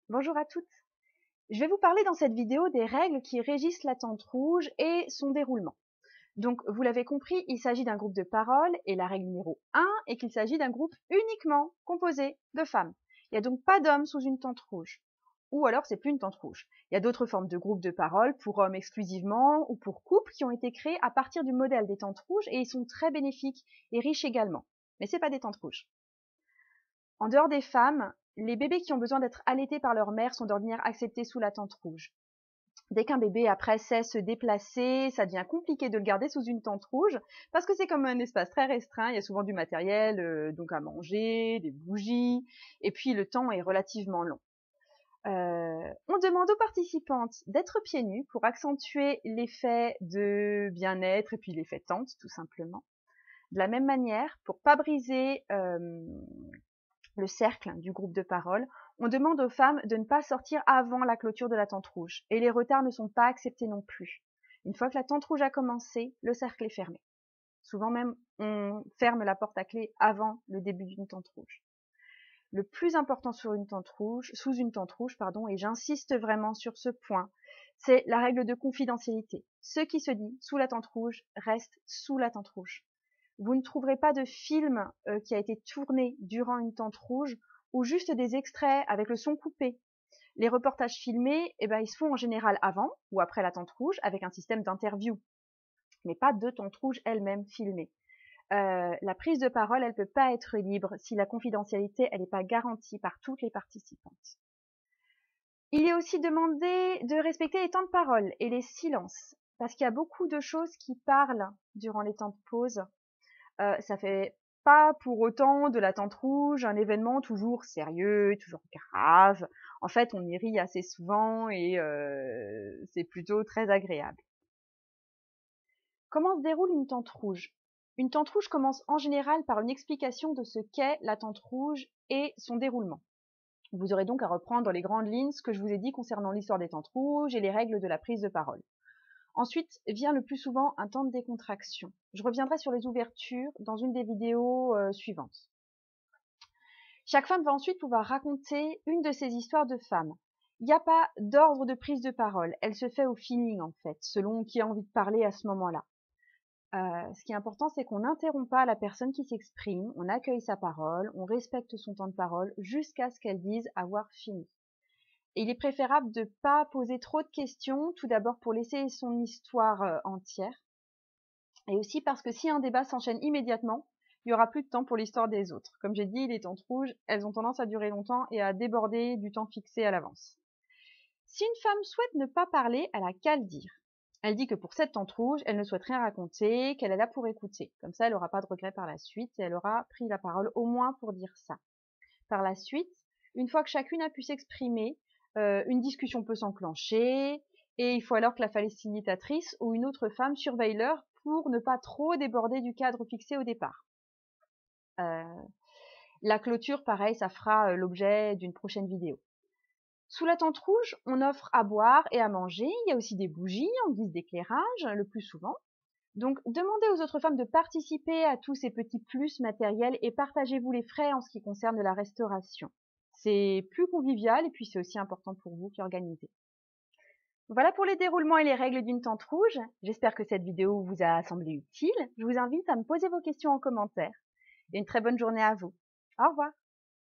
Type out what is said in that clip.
Bonjour à toutes. Je vais vous parler dans cette vidéo des règles qui régissent la tente rouge et son déroulement. Donc, vous l'avez compris, il s'agit d'un groupe de parole et la règle numéro 1 est qu'il s'agit d'un groupe uniquement composé de femmes. Il n'y a donc pas d'hommes sous une tente rouge. Ou alors, c'est plus une tente rouge. Il y a d'autres formes de groupes de parole pour hommes exclusivement ou pour couples qui ont été créés à partir du modèle des tentes rouges et ils sont très bénéfiques et riches également. Mais c'est pas des tentes rouges. En dehors des femmes, les bébés qui ont besoin d'être allaités par leur mère sont d'ordinaire acceptés sous la tente rouge. Dès qu'un bébé après sait se déplacer, ça devient compliqué de le garder sous une tente rouge parce que c'est comme un espace très restreint, il y a souvent du matériel donc à manger, des bougies et puis le temps est relativement long. On demande aux participantes d'être pieds nus pour accentuer l'effet de bien-être et puis l'effet tente tout simplement. De la même manière, pour pas briser le cercle du groupe de parole, on demande aux femmes de ne pas sortir avant la clôture de la tente rouge. Et les retards ne sont pas acceptés non plus. Une fois que la tente rouge a commencé, le cercle est fermé. Souvent même, on ferme la porte à clé avant le début d'une tente rouge. Le plus important sous une tente rouge, et j'insiste vraiment sur ce point, c'est la règle de confidentialité. Ce qui se dit sous la tente rouge reste sous la tente rouge. Vous ne trouverez pas de film qui a été tourné durant une tente rouge ou juste des extraits avec le son coupé. Les reportages filmés, ils se font en général avant ou après la tente rouge avec un système d'interview, mais pas de tente rouge elle-même filmée. La prise de parole, elle ne peut pas être libre si la confidentialité, elle n'est pas garantie par toutes les participantes. Il est aussi demandé de respecter les temps de parole et les silences, parce qu'il y a beaucoup de choses qui parlent durant les temps de pause. Ça fait pas pour autant de la tente rouge un événement toujours sérieux, toujours grave. En fait, on y rit assez souvent et c'est plutôt très agréable. Comment se déroule une tente rouge? Une tente rouge commence en général par une explication de ce qu'est la tente rouge et son déroulement. Vous aurez donc à reprendre dans les grandes lignes ce que je vous ai dit concernant l'histoire des tentes rouges et les règles de la prise de parole. Ensuite vient le plus souvent un temps de décontraction. Je reviendrai sur les ouvertures dans une des vidéos suivantes. Chaque femme va ensuite pouvoir raconter une de ses histoires de femmes. Il n'y a pas d'ordre de prise de parole, elle se fait au feeling en fait, selon qui a envie de parler à ce moment-là. Ce qui est important, c'est qu'on n'interrompt pas la personne qui s'exprime, on accueille sa parole, on respecte son temps de parole jusqu'à ce qu'elle dise avoir fini. Et il est préférable de ne pas poser trop de questions, tout d'abord pour laisser son histoire entière, et aussi parce que si un débat s'enchaîne immédiatement, il n'y aura plus de temps pour l'histoire des autres. Comme j'ai dit, les tentes rouges, elles ont tendance à durer longtemps et à déborder du temps fixé à l'avance. Si une femme souhaite ne pas parler, elle a qu'à le dire. Elle dit que pour cette tente rouge, elle ne souhaite rien raconter, qu'elle est là pour écouter. Comme ça, elle n'aura pas de regrets par la suite et elle aura pris la parole au moins pour dire ça. Par la suite, une fois que chacune a pu s'exprimer, une discussion peut s'enclencher et il faut alors que la facilitatrice ou une autre femme surveille l'heure pour ne pas trop déborder du cadre fixé au départ. La clôture, pareil, ça fera l'objet d'une prochaine vidéo. Sous la tente rouge, on offre à boire et à manger. Il y a aussi des bougies en guise d'éclairage, le plus souvent. Donc, demandez aux autres femmes de participer à tous ces petits plus matériels et partagez-vous les frais en ce qui concerne la restauration. C'est plus convivial et puis c'est aussi important pour vous qui organisez. Voilà pour les déroulements et les règles d'une tente rouge. J'espère que cette vidéo vous a semblé utile. Je vous invite à me poser vos questions en commentaire. Et une très bonne journée à vous. Au revoir.